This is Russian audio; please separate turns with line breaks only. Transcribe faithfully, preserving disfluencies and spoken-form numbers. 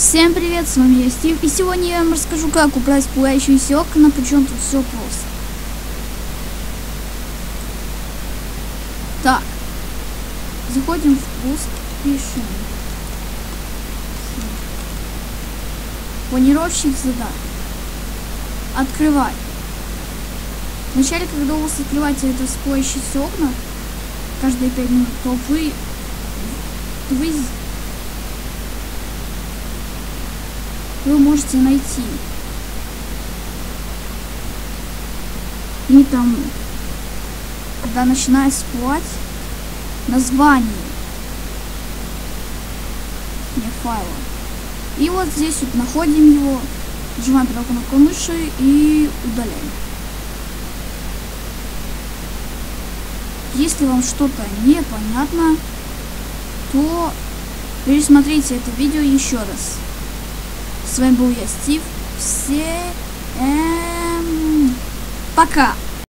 Всем привет, с вами я, Стив, и сегодня я вам расскажу, как убрать пугающиеся окна, причем тут все просто. Так, заходим в пуск, пишем планировщик задач. Открывай. Вначале, когда у вас открывается это пугающиеся окна, каждые пять минут, то вы, вы вы можете найти и там, когда начинает всплывать название не файла, и вот здесь вот находим его, нажимаем правой кнопкой мыши и удаляем. Если вам что-то непонятно, то пересмотрите это видео еще раз. С вами был я, Стив. Всем пока!